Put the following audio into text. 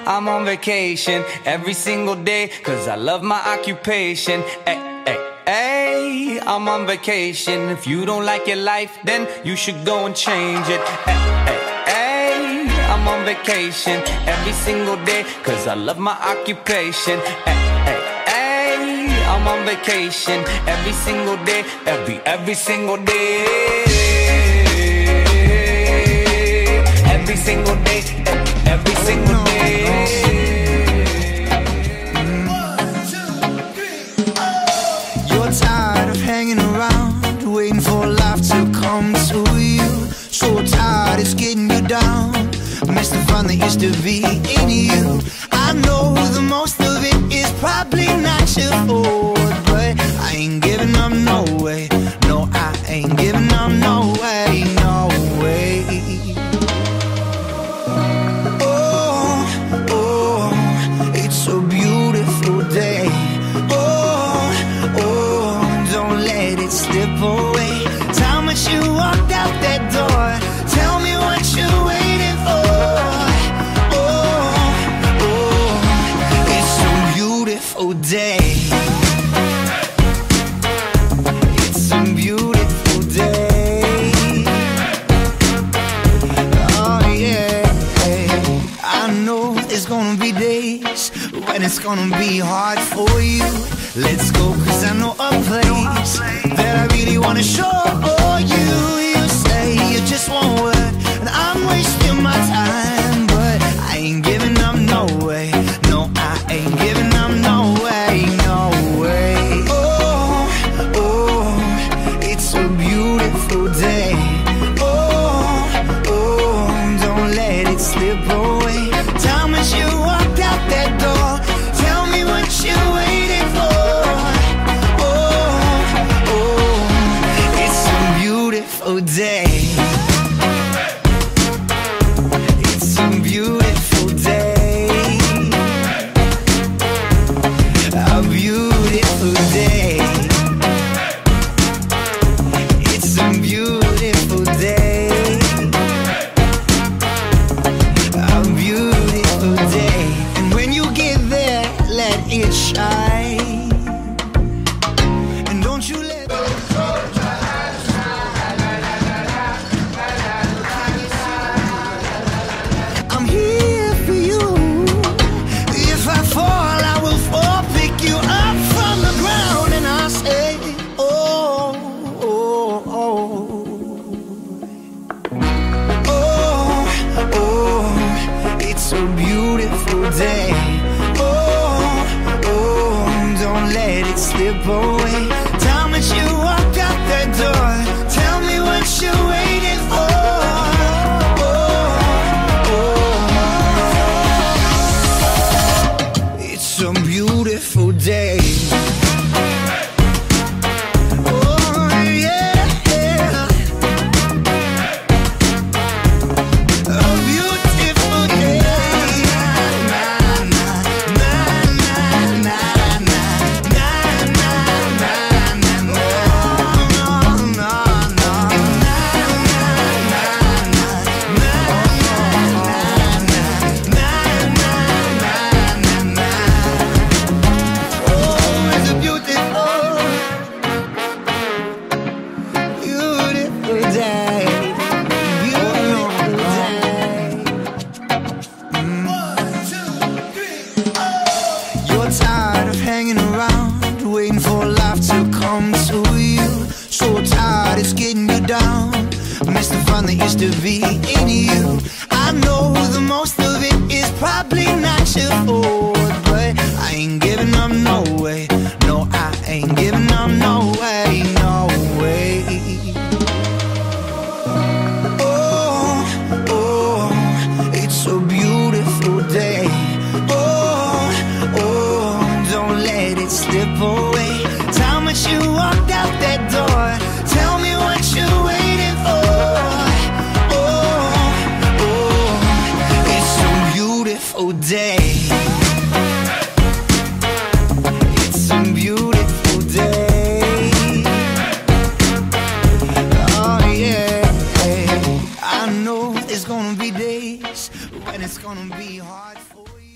I'm on vacation every single day, cause I love my occupation. Ay, ay, ay, I'm on vacation. If you don't like your life, then you should go and change it. Ay, ay, ay, I'm on vacation every single day, cause I love my occupation. Ay, ay, ay, I'm on vacation every single day, every single day. Every single day, every single day. You're tired of hanging around, waiting for life to come to you. So tired it's getting you down, miss the fun that used to be in you. I know the most of it is probably not your fault, but I ain't giving up, no way. No, I ain't giving up, no way, no way. It's a beautiful day. Don't let it slip away. Time that you walked out that door, tell me what you're waiting for. It's a beautiful day. It's a beautiful day. Oh yeah, I know there's gonna be days when it's gonna be hard for you. Let's go, cause I know a place that I really wanna show you. You say you just won't work, and I'm wasting my time, but I ain't giving up, no way. No, I ain't giving up, no way, no way. It's a beautiful day. Don't let it slip away. Time as you walked out that door, tell me what you're waiting for. It's a beautiful day. It's a beautiful day. A beautiful day. It's a beautiful day. A beautiful day. And when you get there, let it shine. And don't you let I'm here for you. If I fall, I will fall, pick you up from the ground, and I'll say, oh, oh, oh, oh, it's a beautiful day. Don't let it slip away. Time that you walked out that door, tell me what you're waiting for. It's a beautiful day. Oh yeah, yeah. A beautiful day. Tired of hanging around, waiting for life to come to you. So tired it's getting you down, miss the fun that used to be in you. I know the most of it is probably not your fault, but I ain't giving up, no way. No, I ain't giving up, no way, no way. It's a beautiful day. Don't let it slip away. Time that you walked out that door, tell me what you're waiting for. It's a beautiful day. It's a beautiful day. Oh yeah, I know there's gonna be days when it's gonna be hard for you.